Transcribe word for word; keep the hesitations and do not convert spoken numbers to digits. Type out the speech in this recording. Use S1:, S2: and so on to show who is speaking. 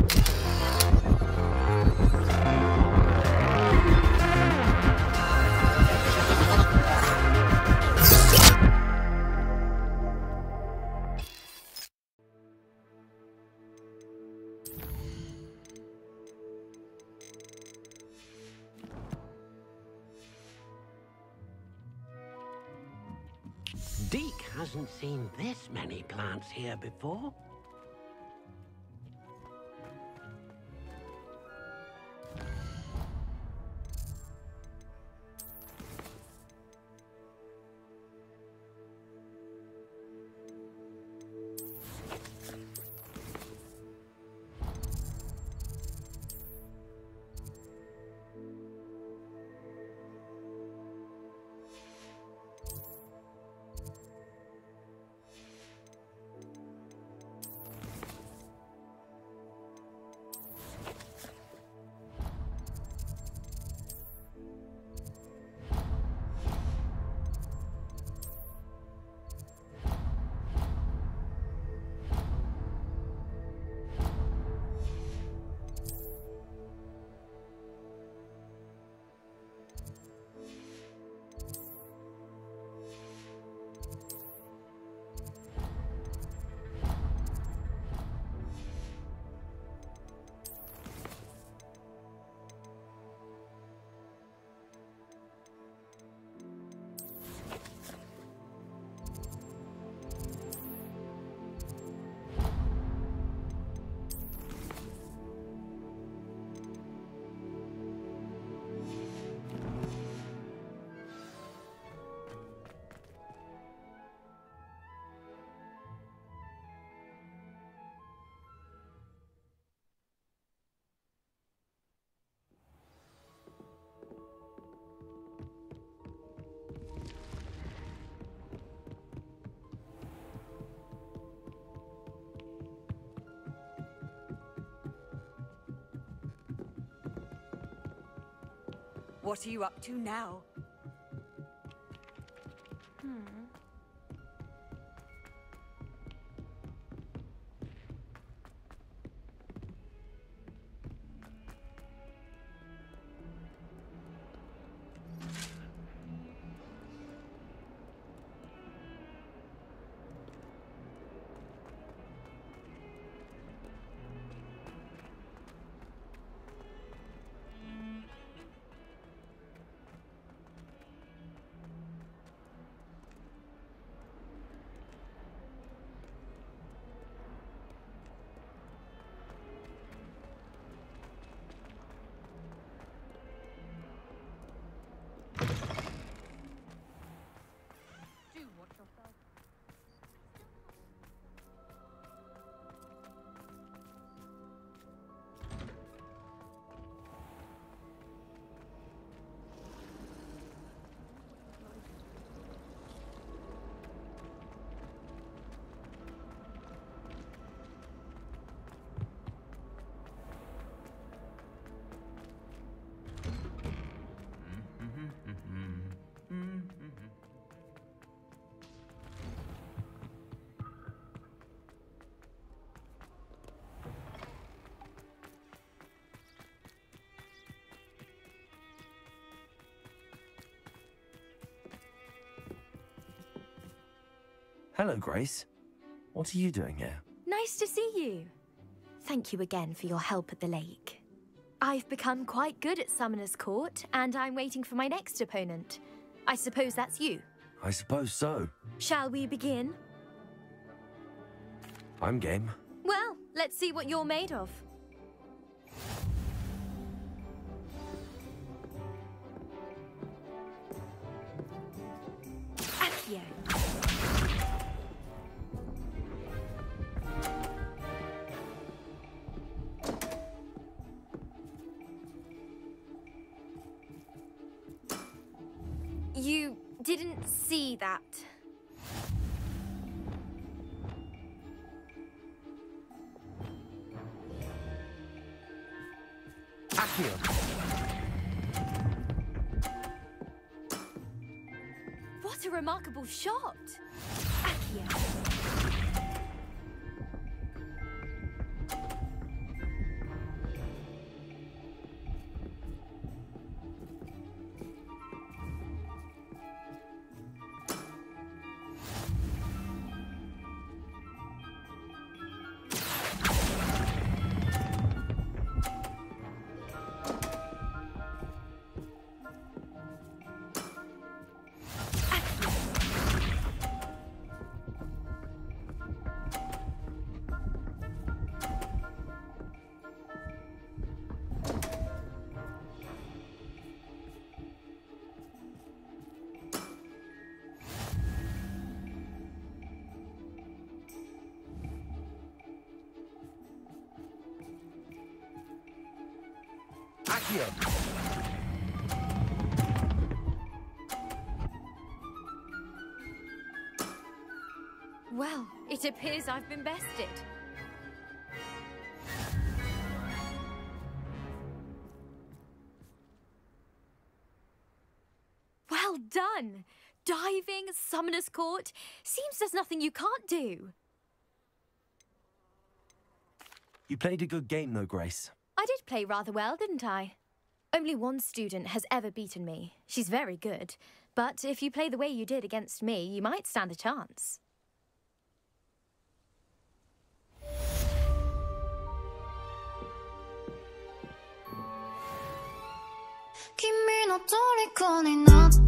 S1: Deke hasn't seen this many plants here before.
S2: What are you up to now? Hmm.
S3: Hello, Grace. What are you doing here?
S4: Nice to see you. Thank you again for your help at the lake. I've become quite good at Summoner's Court, and I'm waiting for my next opponent. I suppose that's you.
S3: I suppose so.
S4: Shall we begin?
S3: I'm game.
S4: Well, let's see what you're made of. Accio. You didn't see that.
S3: Accio.
S4: What a remarkable shot! Accio.
S3: Accio!
S4: Well, it appears I've been bested. Well done! Diving, Summoner's Court. Seems there's nothing you can't do.
S3: You played a good game though, Grace.
S4: I did play rather well, didn't I? Only one student has ever beaten me. She's very good. But if you play the way you did against me, you might stand a chance.
S2: 君の虜になって